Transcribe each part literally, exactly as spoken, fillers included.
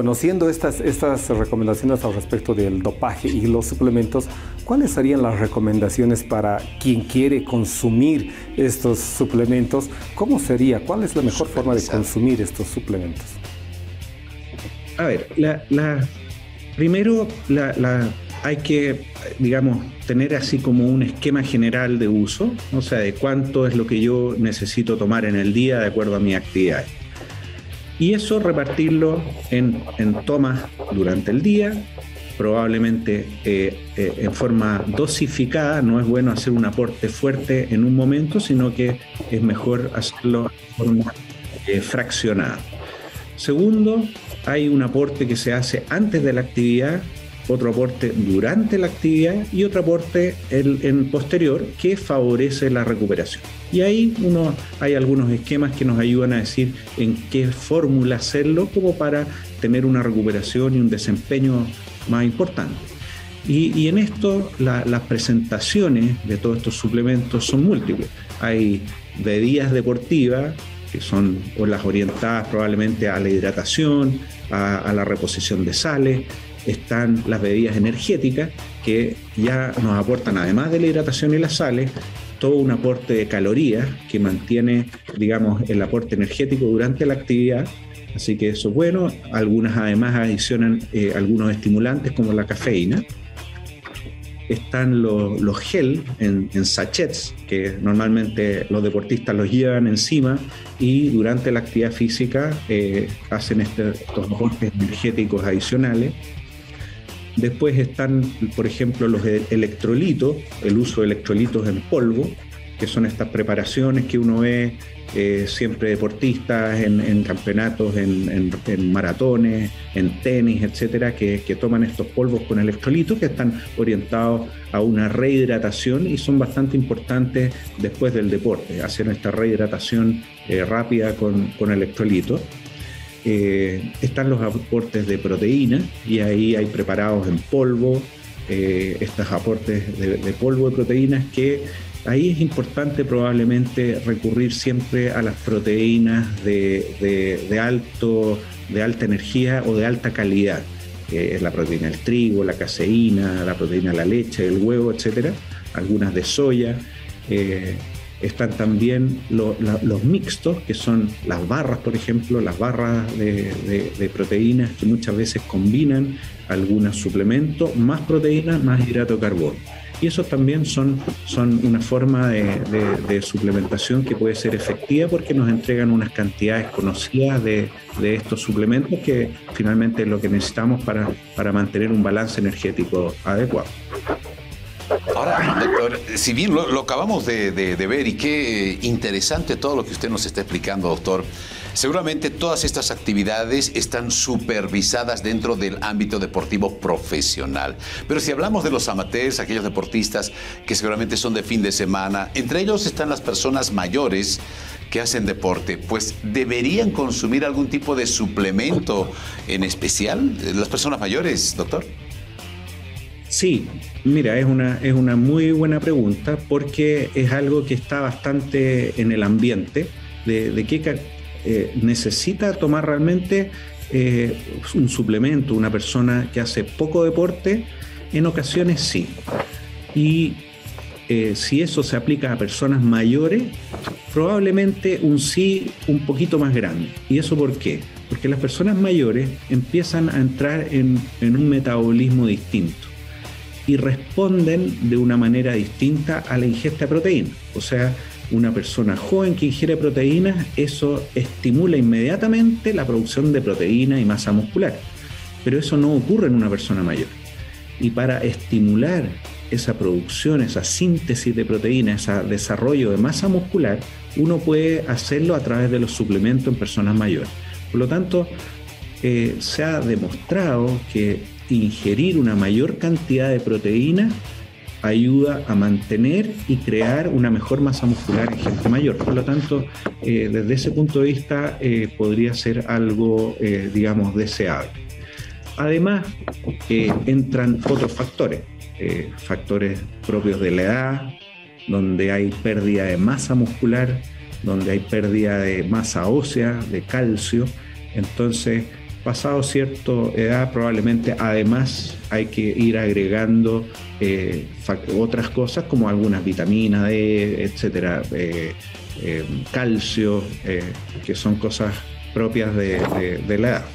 conociendo estas, estas recomendaciones al respecto del dopaje y los suplementos, ¿cuáles serían las recomendaciones para quien quiere consumir estos suplementos? ¿Cómo sería? ¿Cuál es la mejor forma de consumir estos suplementos? A ver, la, la, primero la, la, hay que, digamos, tener así como un esquema general de uso, o sea, de cuánto es lo que yo necesito tomar en el día de acuerdo a mi actividad. Y eso repartirlo en, en tomas durante el día, probablemente eh, eh, en forma dosificada. No es bueno hacer un aporte fuerte en un momento, sino que es mejor hacerlo de forma eh, fraccionada. Segundo, hay un aporte que se hace antes de la actividad, otro aporte durante la actividad y otro aporte en, en posterior que favorece la recuperación. Y ahí uno, hay algunos esquemas que nos ayudan a decir en qué fórmula hacerlo como para tener una recuperación y un desempeño más importante. Y, y en esto la, las presentaciones de todos estos suplementos son múltiples. Hay bebidas deportivas que son o las orientadas probablemente a la hidratación, a, a la reposición de sales. Están las bebidas energéticas que ya nos aportan, además de la hidratación y las sales, todo un aporte de calorías que mantiene, digamos, el aporte energético durante la actividad. Así que eso es bueno. Algunas además adicionan eh, algunos estimulantes como la cafeína. Están los, los gel en, en sachets, que normalmente los deportistas los llevan encima y durante la actividad física eh, hacen este, estos aportes energéticos adicionales. Después están, por ejemplo, los electrolitos, el uso de electrolitos en polvo, que son estas preparaciones que uno ve eh, siempre deportistas en, en campeonatos, en, en, en maratones, en tenis, etcétera, que, que toman estos polvos con electrolitos que están orientados a una rehidratación y son bastante importantes después del deporte, hacer esta rehidratación eh, rápida con, con electrolitos. Eh, están los aportes de proteína y ahí hay preparados en polvo, eh, estos aportes de, de polvo de proteínas que ahí es importante probablemente recurrir siempre a las proteínas de, de, de, alto, de alta energía o de alta calidad. Eh, es la proteína del trigo, la caseína, la proteína de la leche, del huevo, etcétera, algunas de soya. Eh, Están también lo, la, los mixtos, que son las barras, por ejemplo, las barras de, de, de proteínas que muchas veces combinan algunos suplementos, más proteínas, más hidrato de carbono. Y esos también son, son una forma de, de, de suplementación que puede ser efectiva porque nos entregan unas cantidades conocidas de, de estos suplementos que finalmente es lo que necesitamos para, para mantener un balance energético adecuado. Ahora, doctor, si bien lo, lo acabamos de, de, de ver y qué interesante todo lo que usted nos está explicando, doctor, seguramente todas estas actividades están supervisadas dentro del ámbito deportivo profesional. Pero si hablamos de los amateurs, aquellos deportistas que seguramente son de fin de semana, entre ellos están las personas mayores que hacen deporte, pues ¿deberían consumir algún tipo de suplemento en especial las personas mayores, doctor? Sí, mira, es una, es una muy buena pregunta porque es algo que está bastante en el ambiente de, de qué eh, necesita tomar realmente eh, un suplemento una persona que hace poco deporte. En ocasiones sí. Y eh, si eso se aplica a personas mayores, probablemente un sí un poquito más grande. ¿Y eso por qué? Porque las personas mayores empiezan a entrar en, en un metabolismo distinto y responden de una manera distinta a la ingesta de proteínas. O sea, una persona joven que ingiere proteínas, eso estimula inmediatamente la producción de proteína y masa muscular. Pero eso no ocurre en una persona mayor. Y para estimular esa producción, esa síntesis de proteína, ese desarrollo de masa muscular, uno puede hacerlo a través de los suplementos en personas mayores. Por lo tanto, eh, se ha demostrado que ingerir una mayor cantidad de proteína ayuda a mantener y crear una mejor masa muscular en gente mayor. Por lo tanto, eh, desde ese punto de vista eh, podría ser algo, eh, digamos, deseable. Además, eh, entran otros factores, eh, factores propios de la edad, donde hay pérdida de masa muscular, donde hay pérdida de masa ósea, de calcio. Entonces, pasado cierta edad probablemente además hay que ir agregando eh, otras cosas como algunas vitaminas D, etcétera, eh, eh, calcio, eh, que son cosas propias de, de, de la edad.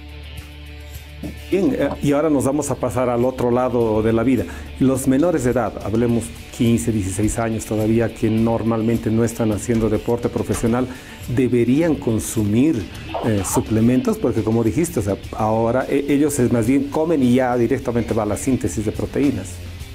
Bien, y ahora nos vamos a pasar al otro lado de la vida. Los menores de edad, hablemos quince, dieciséis años todavía, que normalmente no están haciendo deporte profesional, ¿deberían consumir eh, suplementos? Porque como dijiste, o sea, ahora eh, ellos es más bien comen y ya directamente va a la síntesis de proteínas.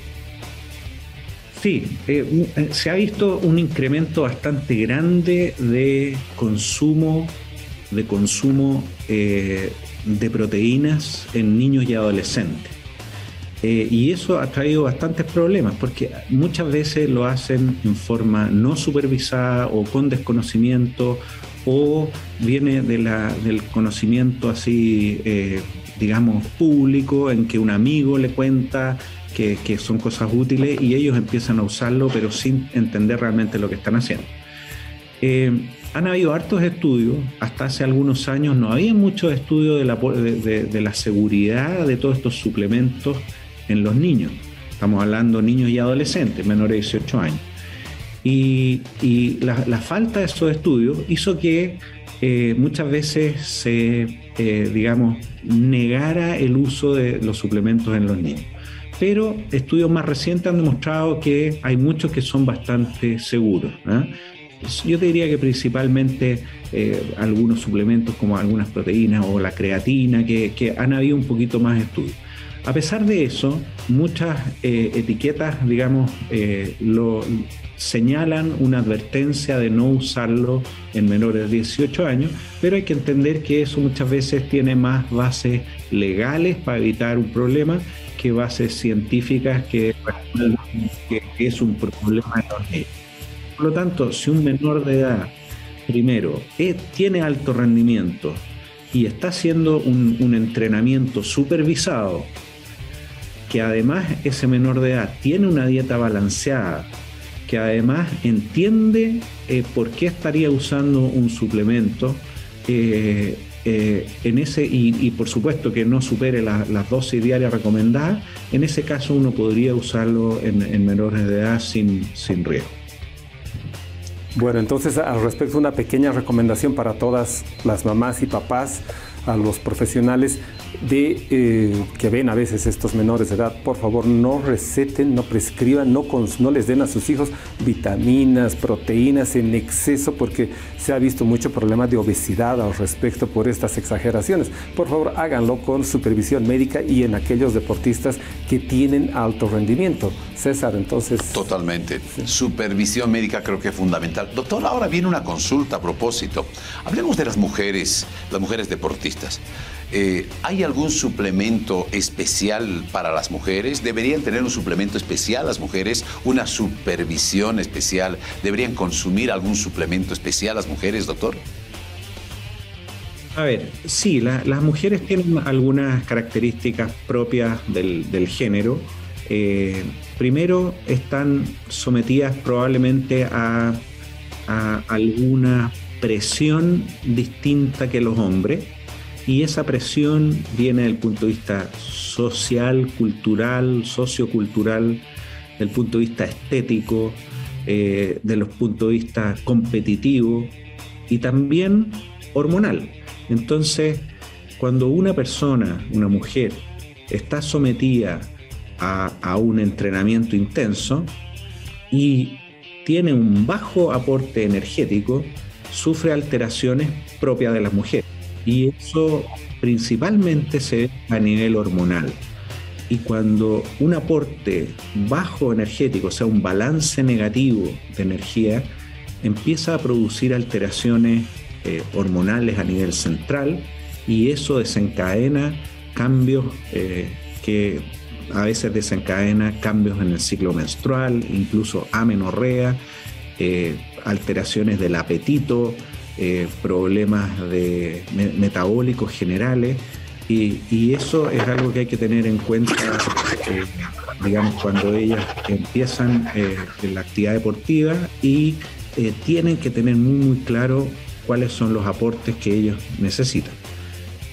Sí, eh, se ha visto un incremento bastante grande de consumo, de consumo eh, de proteínas en niños y adolescentes. Eh, y eso ha traído bastantes problemas porque muchas veces lo hacen en forma no supervisada o con desconocimiento, o viene de la, del conocimiento así, eh, digamos, público, en que un amigo le cuenta que, que son cosas útiles y ellos empiezan a usarlo pero sin entender realmente lo que están haciendo. Eh, Han habido hartos estudios, hasta hace algunos años no había muchos estudios de la, de, de, de la seguridad de todos estos suplementos en los niños. Estamos hablando de niños y adolescentes, menores de dieciocho años. Y, y la, la falta de esos estudios hizo que eh, muchas veces se, eh, digamos, negara el uso de los suplementos en los niños. Pero estudios más recientes han demostrado que hay muchos que son bastante seguros, ¿eh? Yo te diría que principalmente eh, algunos suplementos como algunas proteínas o la creatina, que, que han habido un poquito más de estudios. A pesar de eso, muchas eh, etiquetas, digamos, eh, lo señalan una advertencia de no usarlo en menores de dieciocho años, pero hay que entender que eso muchas veces tiene más bases legales para evitar un problema que bases científicas que, que es un problema en los niños. Por lo tanto, si un menor de edad, primero, eh, tiene alto rendimiento y está haciendo un, un entrenamiento supervisado, que además ese menor de edad tiene una dieta balanceada, que además entiende eh, por qué estaría usando un suplemento, eh, eh, en ese, y, y por supuesto que no supere la, las dosis diarias recomendadas, en ese caso uno podría usarlo en, en menores de edad sin, sin riesgo. Bueno, entonces al respecto una pequeña recomendación para todas las mamás y papás, a los profesionales de eh, que ven a veces estos menores de edad, por favor no receten, no prescriban, no, cons- no les den a sus hijos vitaminas, proteínas en exceso, porque se ha visto mucho problema de obesidad al respecto por estas exageraciones. Por favor háganlo con supervisión médica y en aquellos deportistas que tienen alto rendimiento. César, entonces... Totalmente. Sí. Supervisión médica creo que es fundamental. Doctor, ahora viene una consulta a propósito. Hablemos de las mujeres, las mujeres deportistas. Eh, ¿Hay algún suplemento especial para las mujeres? ¿Deberían tener un suplemento especial las mujeres? ¿Una supervisión especial? ¿Deberían consumir algún suplemento especial las mujeres, doctor? A ver, sí, la, las mujeres tienen algunas características propias del, del género. Eh, primero, están sometidas probablemente a, a alguna presión distinta que los hombres. Y esa presión viene desde el punto de vista social, cultural, sociocultural, del punto de vista estético, eh, de los puntos de vista competitivo y también hormonal. Entonces, cuando una persona, una mujer, está sometida a, a un entrenamiento intenso y tiene un bajo aporte energético, sufre alteraciones propias de las mujeres. Y eso principalmente se ve a nivel hormonal. Y cuando un aporte bajo energético, o sea, un balance negativo de energía, empieza a producir alteraciones eh, hormonales a nivel central, y eso desencadena cambios eh, que a veces desencadena cambios en el ciclo menstrual, incluso amenorrea, eh, alteraciones del apetito, Eh, problemas de, me, metabólicos generales, y, y eso es algo que hay que tener en cuenta, eh, digamos, cuando ellas empiezan eh, en la actividad deportiva, y eh, tienen que tener muy muy claro cuáles son los aportes que ellos necesitan.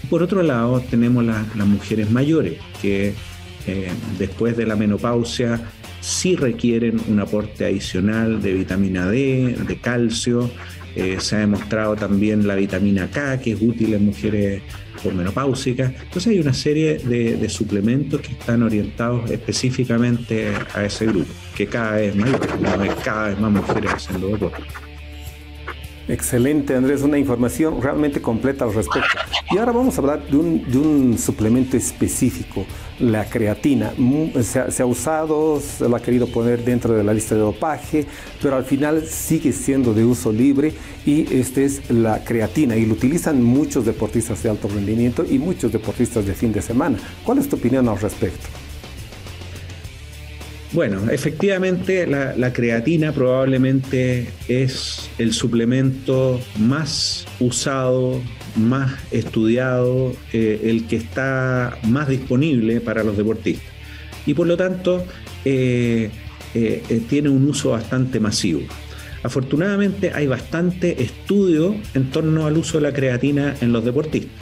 por otro lado tenemos la, las mujeres mayores, que eh, después de la menopausia sí requieren un aporte adicional de vitamina D, de calcio. Eh, se ha demostrado también la vitamina K, que es útil en mujeres menopáusicas. Entonces hay una serie de, de suplementos que están orientados específicamente a ese grupo, que cada vez mayor, cada vez más mujeres haciendo deporte. Excelente, Andrés, una información realmente completa al respecto. Y ahora vamos a hablar de un, de un suplemento específico, la creatina. Se ha, se ha usado, se lo ha querido poner dentro de la lista de dopaje, pero al final sigue siendo de uso libre, y esta es la creatina, y lo utilizan muchos deportistas de alto rendimiento y muchos deportistas de fin de semana. ¿Cuál es tu opinión al respecto? Bueno, efectivamente la, la creatina probablemente es el suplemento más usado, más estudiado, eh, el que está más disponible para los deportistas. Y por lo tanto eh, eh, eh, tiene un uso bastante masivo. Afortunadamente hay bastante estudio en torno al uso de la creatina en los deportistas.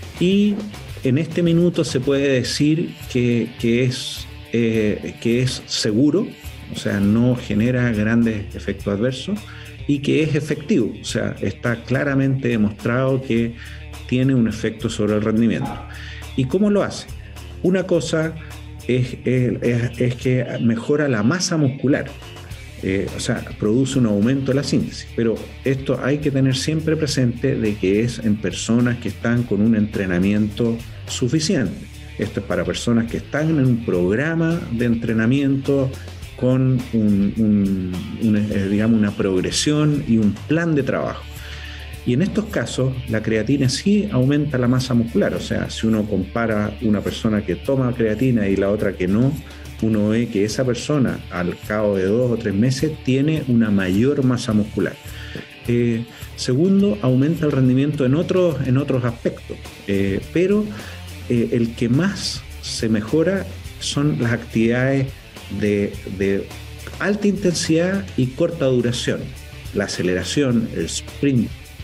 Y en este minuto se puede decir que, que es... Eh, que es seguro, o sea, no genera grandes efectos adversos, y que es efectivo, o sea, está claramente demostrado que tiene un efecto sobre el rendimiento. ¿Y cómo lo hace? Una cosa es, es, es que mejora la masa muscular, eh, o sea, produce un aumento de la síntesis, pero esto hay que tener siempre presente de que es en personas que están con un entrenamiento suficiente. Esto es para personas que están en un programa de entrenamiento con un, un, una, digamos, una progresión y un plan de trabajo. Y en estos casos, la creatina sí aumenta la masa muscular. O sea, si uno compara una persona que toma creatina y la otra que no, uno ve que esa persona, al cabo de dos o tres meses, tiene una mayor masa muscular. Eh, segundo, aumenta el rendimiento en otros, en otros aspectos, eh, pero Eh, el que más se mejora son las actividades de, de alta intensidad y corta duración. La aceleración, el sprint,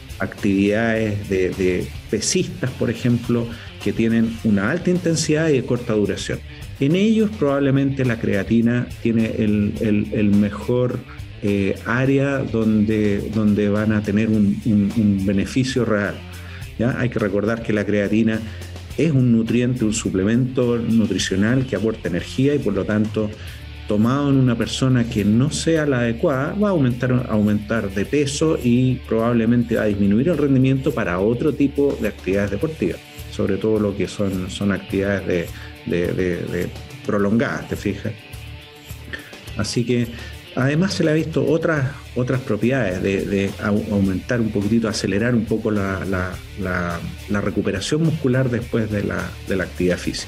actividades de, de pesistas, por ejemplo, que tienen una alta intensidad y de corta duración. En ellos probablemente la creatina tiene el, el, el mejor eh, área donde, donde van a tener un, un, un beneficio real, ¿ya? Hay que recordar que la creatina es un nutriente, un suplemento nutricional que aporta energía, y por lo tanto, tomado en una persona que no sea la adecuada, va a aumentar, aumentar de peso y probablemente va a disminuir el rendimiento para otro tipo de actividades deportivas, sobre todo lo que son, son actividades de, de, de, de prolongadas, ¿te fijas? Así que además se le ha visto otras, otras propiedades de, de aumentar un poquitito, acelerar un poco la, la, la, la recuperación muscular después de la, de la actividad física.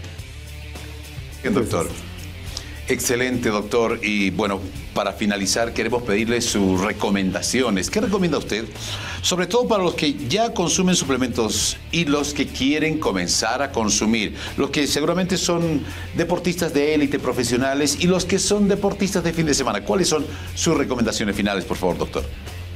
Bien, doctor. Excelente, doctor. Y bueno, para finalizar, queremos pedirle sus recomendaciones. ¿Qué recomienda usted? Sobre todo para los que ya consumen suplementos y los que quieren comenzar a consumir. Los que seguramente son deportistas de élite, profesionales, y los que son deportistas de fin de semana. ¿Cuáles son sus recomendaciones finales, por favor, doctor?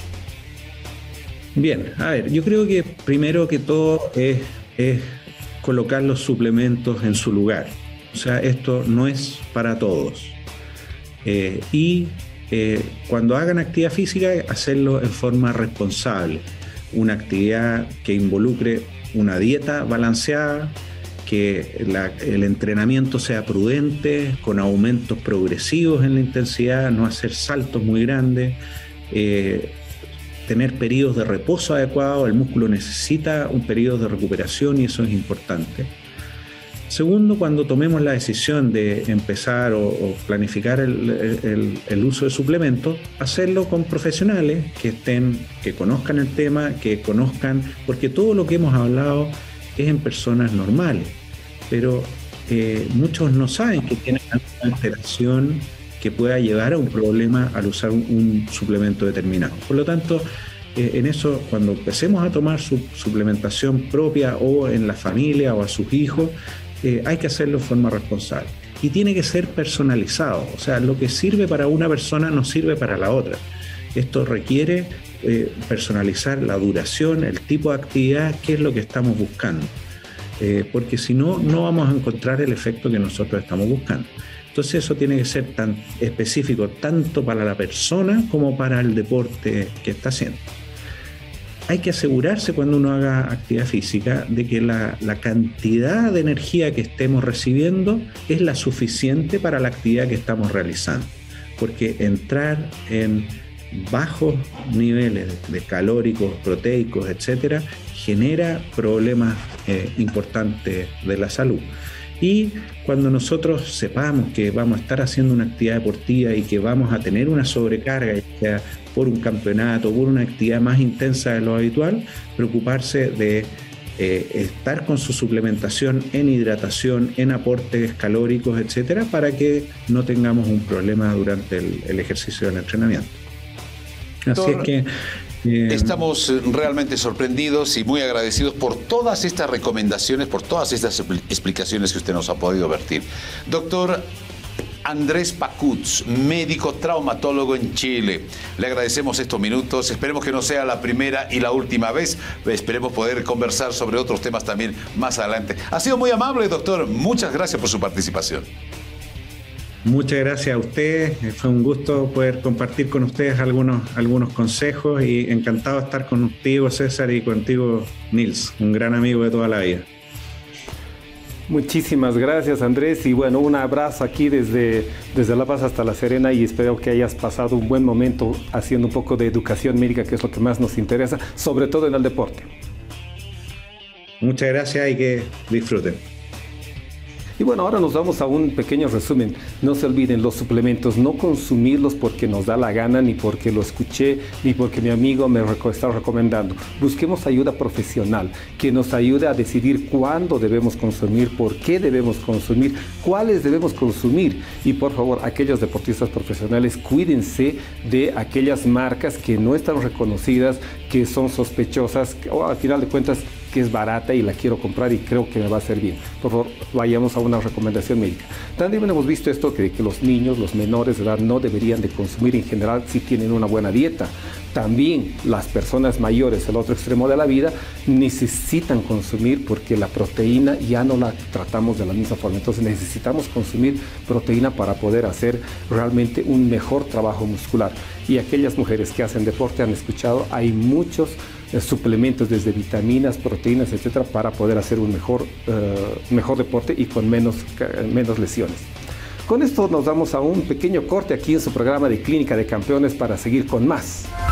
Bien, a ver, yo creo que primero que todo es, es colocar los suplementos en su lugar. O sea, esto no es para todos. Eh, y eh, cuando hagan actividad física, hacerlo en forma responsable. Una actividad que involucre una dieta balanceada, que la, el entrenamiento sea prudente, con aumentos progresivos en la intensidad, no hacer saltos muy grandes, eh, tener periodos de reposo adecuados. El músculo necesita un periodo de recuperación y eso es importante. Segundo, cuando tomemos la decisión de empezar o, o planificar el, el, el uso de suplementos, hacerlo con profesionales que estén, que conozcan el tema, que conozcan, porque todo lo que hemos hablado es en personas normales, pero eh, muchos no saben que tienen una alteración que pueda llevar a un problema al usar un, un suplemento determinado. Por lo tanto, eh, en eso, cuando empecemos a tomar su suplementación propia o en la familia o a sus hijos, Eh, hay que hacerlo de forma responsable y tiene que ser personalizado. O sea, lo que sirve para una persona no sirve para la otra. Esto requiere eh, personalizar la duración, el tipo de actividad, qué es lo que estamos buscando. eh, porque si no, no vamos a encontrar el efecto que nosotros estamos buscando. Entonces eso tiene que ser tan específico tanto para la persona como para el deporte que está haciendo. Hay que asegurarse cuando uno haga actividad física de que la, la cantidad de energía que estemos recibiendo es la suficiente para la actividad que estamos realizando. Porque entrar en bajos niveles de calóricos, proteicos, etcétera, genera problemas eh, importantes de la salud. Y cuando nosotros sepamos que vamos a estar haciendo una actividad deportiva y que vamos a tener una sobrecarga, ya sea por un campeonato, por una actividad más intensa de lo habitual, preocuparse de eh, estar con su suplementación en hidratación, en aportes calóricos, etcétera, para que no tengamos un problema durante el, el ejercicio del entrenamiento. Así es que Eh, Estamos realmente sorprendidos y muy agradecidos por todas estas recomendaciones, por todas estas explicaciones que usted nos ha podido vertir. Doctor Andrés Pacutz, médico traumatólogo en Chile. Le agradecemos estos minutos. Esperemos que no sea la primera y la última vez. Esperemos poder conversar sobre otros temas también más adelante. Ha sido muy amable, doctor. Muchas gracias por su participación. Muchas gracias a ustedes, fue un gusto poder compartir con ustedes algunos, algunos consejos y encantado de estar contigo, César, y contigo, Nils, un gran amigo de toda la vida. Muchísimas gracias, Andrés, y bueno, un abrazo aquí desde, desde La Paz hasta La Serena y espero que hayas pasado un buen momento haciendo un poco de educación médica, que es lo que más nos interesa, sobre todo en el deporte. Muchas gracias y que disfruten. Y bueno, ahora nos vamos a un pequeño resumen. No se olviden los suplementos, no consumirlos porque nos da la gana, ni porque lo escuché, ni porque mi amigo me está recomendando. Busquemos ayuda profesional que nos ayude a decidir cuándo debemos consumir, por qué debemos consumir, cuáles debemos consumir. Y por favor, aquellos deportistas profesionales, cuídense de aquellas marcas que no están reconocidas, que son sospechosas, o al final de cuentas que es barata y la quiero comprar y creo que me va a hacer bien. Por favor, vayamos a una recomendación médica. También hemos visto esto que, que los niños, los menores de edad no deberían de consumir en general si tienen una buena dieta. También las personas mayores, el otro extremo de la vida, necesitan consumir porque la proteína ya no la tratamos de la misma forma. Entonces necesitamos consumir proteína para poder hacer realmente un mejor trabajo muscular. Y aquellas mujeres que hacen deporte han escuchado, hay muchos eh, suplementos desde vitaminas, proteínas, etcétera, para poder hacer un mejor, uh, mejor deporte y con menos, menos lesiones. Con esto nos damos a un pequeño corte aquí en su programa de Clínica de Campeones para seguir con más.